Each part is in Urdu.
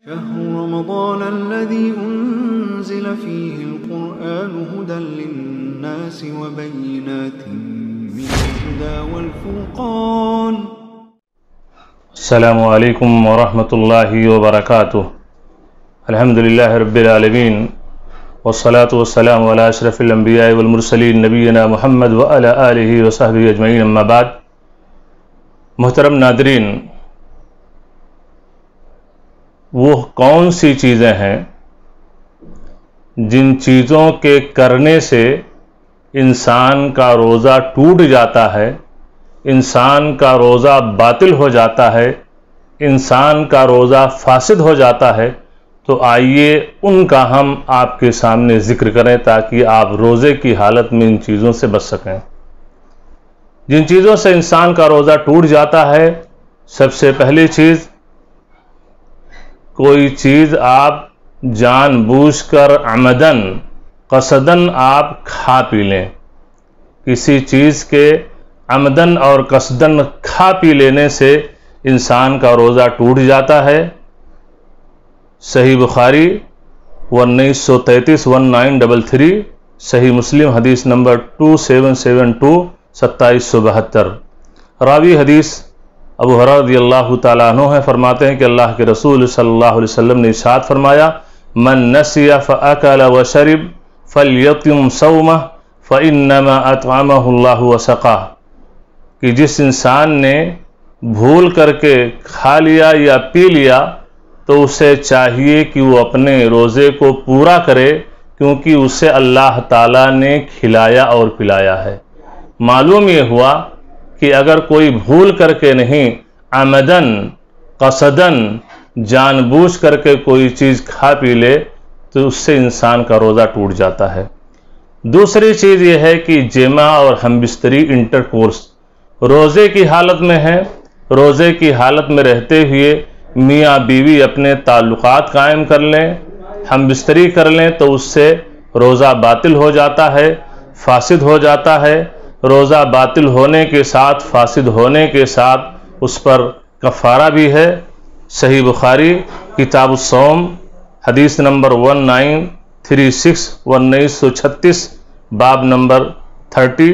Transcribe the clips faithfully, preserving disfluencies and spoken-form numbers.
شهر رمضان الذي أنزل فيه القرآن هدى للناس وبينات من الهدى والفرقان. السلام علیکم ورحمۃ اللہ وبرکاتہ. الحمد للہ رب العالمین والصلاة والسلام علی اشرف الانبیاء والمرسلین نبینا محمد وعلی آلہ وصحبہ اجمعین، اما بعد. محترم ناظرین، وہ کون سی چیزیں ہیں جن چیزوں کے کرنے سے انسان کا روزہ ٹوٹ جاتا ہے، انسان کا روزہ باطل ہو جاتا ہے، انسان کا روزہ فاسد ہو جاتا ہے؟ تو آئیے ان کا ہم آپ کے سامنے ذکر کریں تاکہ آپ روزے کی حالت میں ان چیزوں سے بچ سکیں. جن چیزوں سے انسان کا روزہ ٹوٹ جاتا ہے، سب سے پہلی چیز، کوئی چیز آپ جان بوجھ کر عمدن قصدن آپ کھا پی لیں. کسی چیز کے عمدن اور قصدن کھا پی لینے سے انسان کا روزہ ٹوٹ جاتا ہے. صحیح بخاری انیس سو تینتیس ون نائن ڈبل تھری، صحیح مسلم حدیث number two seven seven two ستائیس سو بہتر. راوی حدیث ابو ہریرہ رضی اللہ تعالیٰ عنہ ہے، فرماتے ہیں کہ اللہ کے رسول صلی اللہ علیہ وسلم نے ارشاد فرمایا، من نسی فاکل وشرب فلیتم صومہ فانما اطعمہ اللہ وسقاہ، کہ جس انسان نے بھول کر کے کھا لیا یا پی لیا تو اسے چاہیے کہ وہ اپنے روزے کو پورا کرے، کیونکہ اسے اللہ تعالیٰ نے کھلایا اور پلایا ہے. معلوم یہ ہوا کہ اگر کوئی بھول کر کے نہیں، عمدن قصدن جان بوجھ کر کے کوئی چیز کھا پی لے تو اس سے انسان کا روزہ ٹوٹ جاتا ہے. دوسری چیز یہ ہے کہ جماع اور ہم بستری انٹر کورس روزے کی حالت میں ہے. روزے کی حالت میں رہتے ہوئے میاں بیوی اپنے تعلقات قائم کر لیں، ہم بستری کر لیں تو اس سے روزہ باطل ہو جاتا ہے، فاسد ہو جاتا ہے. روزہ باطل ہونے کے ساتھ، فاسد ہونے کے ساتھ اس پر کفارہ بھی ہے. صحیح بخاری کتاب الصوم حدیث number one nine three six انیس سو چھتیس، باب نمبر تھرٹی.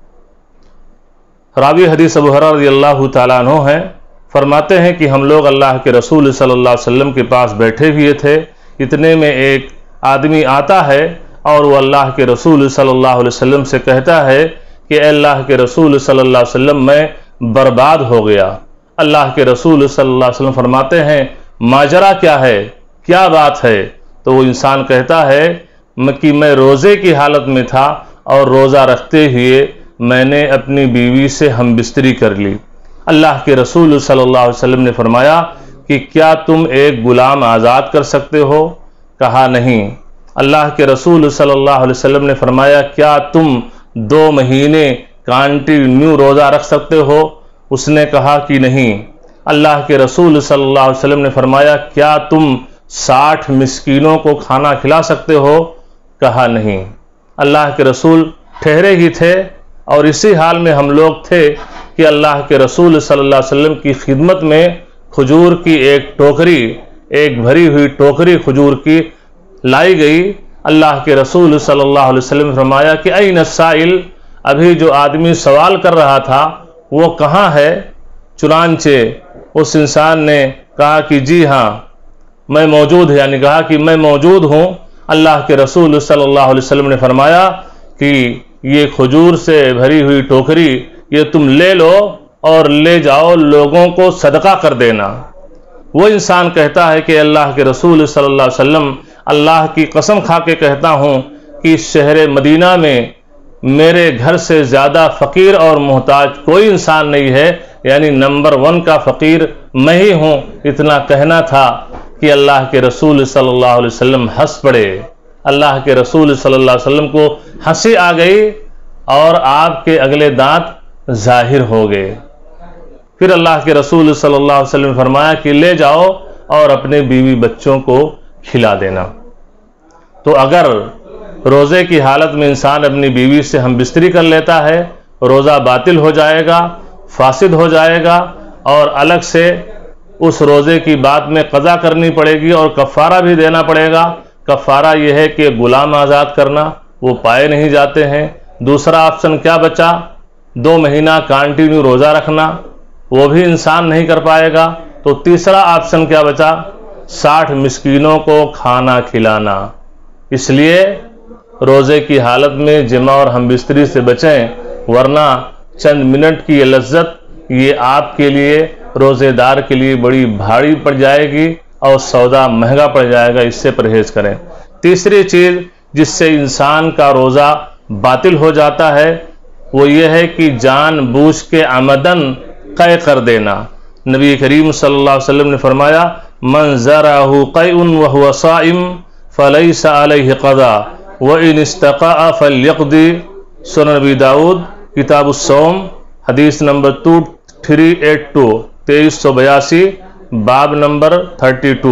راوی حدیث ابو ہریرہ رضی اللہ تعالیٰ عنہ ہیں، فرماتے ہیں کہ ہم لوگ اللہ کے رسول صلی اللہ علیہ وسلم کے پاس بیٹھے ہوئے تھے. اتنے میں ایک آدمی آتا ہے اور وہ اللہ کے رسول صلی اللہ علیہ وسلم سے کہتا ہے کہ اے اللہ کے رسول صلی اللہ علیہ وسلم، میں برباد ہو گیا. اللہ کے رسول صلی اللہ علیہ وسلم فرماتے ہیں، ماجرا کیا ہے، کیا بات ہے؟ تو وہ انسان کہتا ہے کہ میں روزے کی حالت میں تھا اور روزہ رکھتے ہوئے میں نے اپنی بیوی سے ہم بستری کر لی. اللہ کے رسول صلی اللہ علیہ وسلم نے فرمایا کہ کیا تم ایک غلام آزاد کر سکتے ہو؟ کہا نہیں. اللہ کے رسول صلی اللہ علیہ وسلم نے فرمایا کیا تم دو مہینے کانٹینیو روزہ رکھ سکتے ہو؟ اس نے کہا کہ نہیں. اللہ کے رسول صلی اللہ علیہ وسلم نے فرمایا کیا تم ساٹھ مسکینوں کو کھانا کھلا سکتے ہو؟ کہا نہیں. اللہ کے رسول ٹھہرے ہی تھے اور اسی حال میں ہم لوگ تھے کہ اللہ کے رسول صلی اللہ علیہ وسلم کی خدمت میں کھجور کی ایک ٹوکری، ایک بھری ہوئی ٹوکری کھجور کی لائی گئی. اللہ کے رسول صلی اللہ علیہ وسلم نے فرمایا کہ این السائل، ابھی جو آدمی سوال کر رہا تھا وہ کہاں ہے؟ چنانچہ اس انسان نے کہا کہ جی ہاں میں موجود ہے، یعنی کہا کہ میں موجود ہوں. اللہ کے رسول صلی اللہ علیہ وسلم نے فرمایا کہ یہ کھجور سے بھری ہوئی ٹوکری یہ تم لے لو اور لے جاؤ، لوگوں کو صدقہ کر دینا. وہ انسان کہتا ہے کہ اللہ کے رسول صلی اللہ علیہ وسلم، اللہ کی قسم کھا کے کہتا ہوں کہ شہر مدینہ میں میرے گھر سے زیادہ فقیر اور محتاج کوئی انسان نہیں ہے، یعنی نمبر ون کا فقیر میں ہی ہوں. اتنا کہنا تھا کہ اللہ کے رسول صلی اللہ علیہ وسلم ہنس پڑے. اللہ کے رسول صلی اللہ علیہ وسلم کو ہنسی آ گئی اور آپ کے اگلے دانت ظاہر ہو گئے. پھر اللہ کے رسول صلی اللہ علیہ وسلم نے فرمایا کہ لے جاؤ اور اپنے بیوی بچوں کو کھلا دینا. تو اگر روزے کی حالت میں انسان اپنی بیوی سے ہم بستری کر لیتا ہے، روزہ باطل ہو جائے گا، فاسد ہو جائے گا، اور الگ سے اس روزے کی بات میں قضا کرنی پڑے گی اور کفارہ بھی دینا پڑے گا۔ کفارہ یہ ہے کہ غلام آزاد کرنا، وہ پائے نہیں جاتے ہیں۔ دوسرا آپشن کیا بچا؟ دو مہینہ کانٹینیو روزہ رکھنا، وہ بھی انسان نہیں کر پائے گا۔ تو تیسرا آپشن کیا بچا؟ ساٹھ مسکینوں کو کھانا کھلانا۔ اس لیے روزے کی حالت میں جمع اور ہم بستری سے بچیں، ورنہ چند منٹ کی یہ لذت یہ آپ کے لیے، روزے دار کے لیے بڑی بھاری پڑ جائے گی اور سودا مہنگا پڑ جائے گا۔ اس سے پرہیز کریں۔ تیسری چیز جس سے انسان کا روزہ باطل ہو جاتا ہے وہ یہ ہے کہ جان بوجھ کے عمدن قے کر دینا۔ نبی کریم صلی اللہ علیہ وسلم نے فرمایا من زرعہ قیء وہو صائم فلیس علیہ قضا وان استقاء فلیقضی۔ سنن نبی داؤد کتاب الصوم حدیث نمبر دو تین آٹھ دو تیئیس سو بیاسی باب نمبر بتیس۔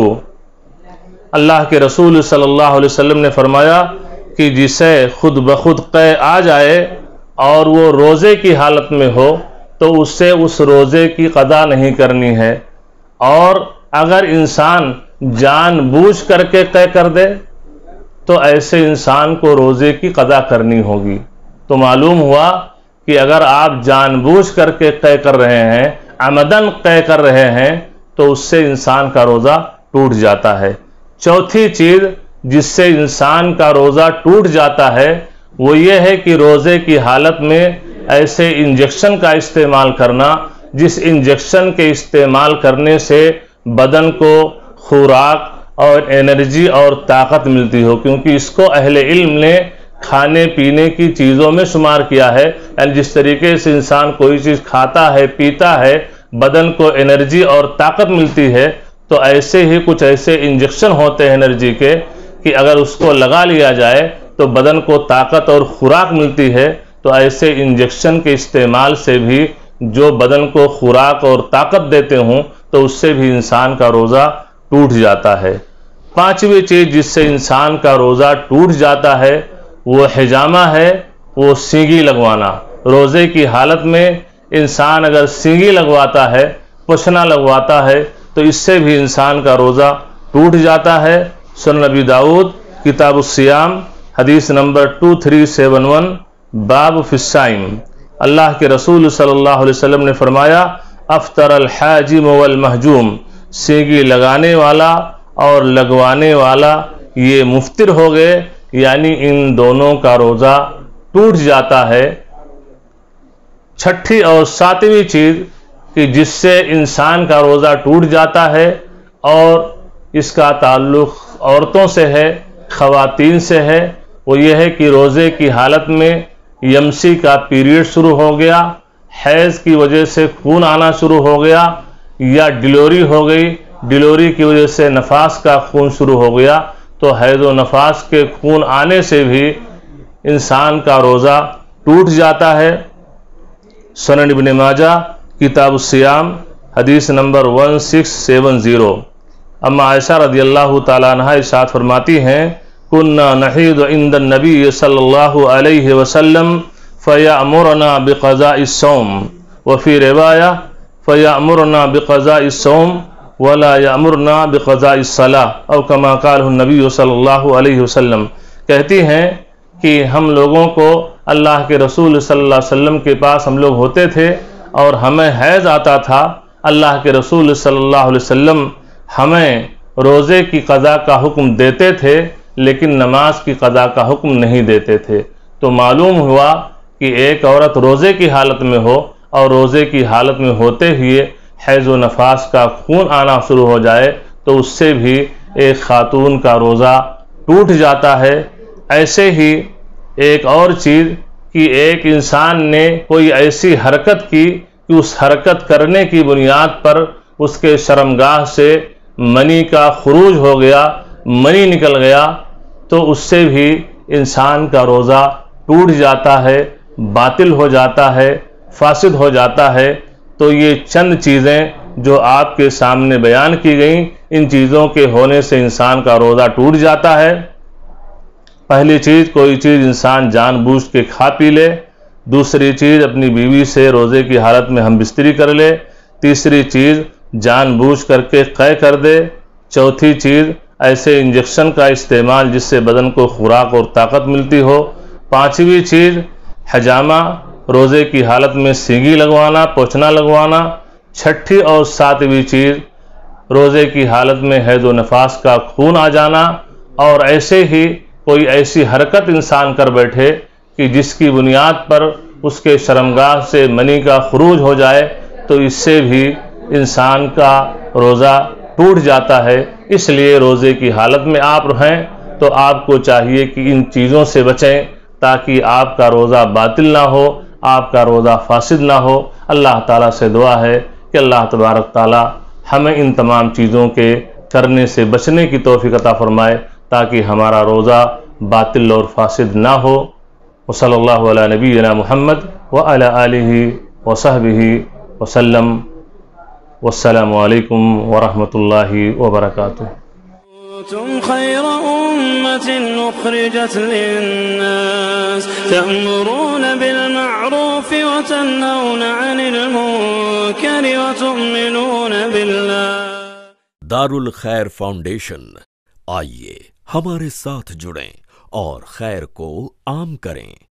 اللہ کے رسول صلی اللہ علیہ وسلم نے فرمایا کہ جسے خود بخود قے آ جائے اور وہ روزے کی حالت میں ہو تو اس سے اس روزے کی قضا نہیں کرنی ہے، اور اگر انسان جان بوجھ کر کے قے کر دے تو ایسے انسان کو روزے کی قضا کرنی ہوگی۔ تو معلوم ہوا کہ اگر آپ جان بوجھ کر کے قے کر رہے ہیں، عمدن قے کر رہے ہیں، تو اس سے انسان کا روزہ ٹوٹ جاتا ہے۔ چوتھی چیز جس سے انسان کا روزہ ٹوٹ جاتا ہے وہ یہ ہے کہ روزے کی حالت میں ایسے انجیکشن کا استعمال کرنا جس انجیکشن کے استعمال کرنے سے بدن کو خوراک اور انرجی اور طاقت ملتی ہو، کیونکہ اس کو اہل علم نے کھانے پینے کی چیزوں میں شمار کیا ہے۔ یعنی جس طریقے سے انسان کوئی چیز کھاتا ہے پیتا ہے بدن کو انرجی اور طاقت ملتی ہے، تو ایسے ہی کچھ ایسے انجیکشن ہوتے ہیں انرجی کے کہ اگر اس کو لگا لیا جائے تو بدن کو طاقت اور خوراک ملتی ہے۔ تو ایسے انجیکشن کے استعمال سے بھی جو بدن کو خوراک اور طاقت دیتے ہوں تو اس سے بھی انسان کا روزہ ٹوٹ جاتا ہے۔ پانچویں چیز جس سے انسان کا روزہ ٹوٹ جاتا ہے وہ حجامہ ہے، وہ سینگی لگوانا۔ روزے کی حالت میں انسان اگر سینگی لگواتا ہے، پشنا لگواتا ہے، تو اس سے بھی انسان کا روزہ ٹوٹ جاتا ہے۔ سنن نبی داؤد کتاب الصیام حدیث نمبر دو تین سات ایک باب فی الصائم۔ اللہ کے رسول صلی اللہ علیہ وسلم نے فرمایا افطر الحاجم والمحجوم، سینگی لگانے والا اور لگوانے والا یہ مفطر ہو گئے، یعنی ان دونوں کا روزہ ٹوٹ جاتا ہے۔ چھٹی اور ساتویں چیز کہ جس سے انسان کا روزہ ٹوٹ جاتا ہے اور اس کا تعلق عورتوں سے ہے، خواتین سے ہے، وہ یہ ہے کہ روزے کی حالت میں یمسی کا پیریڈ شروع ہو گیا، حیض کی وجہ سے خون آنا شروع ہو گیا، یا ڈیلیوری ہو گئی، ڈیلیوری کی وجہ سے نفاس کا خون شروع ہو گیا، تو حیض و نفاس کے خون آنے سے بھی انسان کا روزہ ٹوٹ جاتا ہے۔ سنن ابن ماجہ کتاب الصیام حدیث نمبر سیکسٹین سیونٹی۔ اما عائشہ رضی اللہ تعالیٰ عنہ ارشاد فرماتی ہیں کننا نحید عند النبی صلی اللہ علیہ وسلم فیأمرنا بقضاء الصوم، وفی روایہ فیأمرنا بقضاء الصوم ولا یأمرنا بقضاء الصلاة، او کما قالہ النبی صلی اللہ علیہ وسلم۔ کہتی ہیں کہ ہم لوگوں کو اللہ کے رسول صلی اللہ علیہ وسلم کے پاس ہم لوگ ہوتے تھے اور ہمیں حیض آتا تھا، اللہ کے رسول صلی اللہ علیہ وسلم ہمیں روزے کی قضا کا حکم دیتے تھے لیکن نماز کی قضا کا حکم نہیں دیتے تھے۔ تو معلوم ہوا کہ ایک عورت روزے کی حالت میں ہو اور روزے کی حالت میں ہوتے ہوئے حیض و نفاس کا خون آنا شروع ہو جائے تو اس سے بھی ایک خاتون کا روزہ ٹوٹ جاتا ہے۔ ایسے ہی ایک اور چیز کہ ایک انسان نے کوئی ایسی حرکت کی کہ اس حرکت کرنے کی بنیاد پر اس کے شرمگاہ سے منی کا خروج ہو گیا، منی نکل گیا، تو اس سے بھی انسان کا روزہ ٹوٹ جاتا ہے، باطل ہو جاتا ہے، فاسد ہو جاتا ہے۔ تو یہ چند چیزیں جو آپ کے سامنے بیان کی گئیں، ان چیزوں کے ہونے سے انسان کا روزہ ٹوٹ جاتا ہے۔ پہلی چیز کوئی چیز انسان جان بوجھ کے کھا پی لے، دوسری چیز اپنی بیوی سے روزے کی حالت میں ہم بستری کر لے، تیسری چیز جان بوجھ کر کے قے کر دے۔ چوتھی چیز ایسے انجیکشن کا استعمال جس سے بدن کو خوراک اور طاقت ملتی ہو۔ پانچویں چیز حجامہ، روزے کی حالت میں سینگی لگوانا، پوچھنا لگوانا۔ چھٹی اور ساتویں چیز روزے کی حالت میں حیض و نفاس کا خون آ جانا، اور ایسے ہی کوئی ایسی حرکت انسان کر بیٹھے کہ جس کی بنیاد پر اس کے شرمگاہ سے منی کا خروج ہو جائے، تو اس سے بھی انسان کا روزہ ٹوٹ جاتا ہے۔ اس لیے روزے کی حالت میں آپ رہیں تو آپ کو چاہیے کہ ان چیزوں سے بچیں تاکہ آپ کا روزہ باطل نہ ہو، آپ کا روزہ فاسد نہ ہو۔ اللہ تعالیٰ سے دعا ہے کہ اللہ تبارک تعالیٰ ہمیں ان تمام چیزوں کے کرنے سے بچنے کی توفیق عطا فرمائے تاکہ ہمارا روزہ باطل اور فاسد نہ ہو۔ وصلی اللہ علی نبینا محمد وعلی آلہ وصحبہ وسلم۔ والسلام علیکم ورحمۃ اللہ وبرکاتہ۔ كنتم خير أمة أخرجت للناس تأمرون بالمعروف وتنهون عن المنكر وتؤمنون بالله۔ دار الخیر فاؤنڈیشن، آئیے ہمارے ساتھ جڑیں اور خیر کو عام کریں۔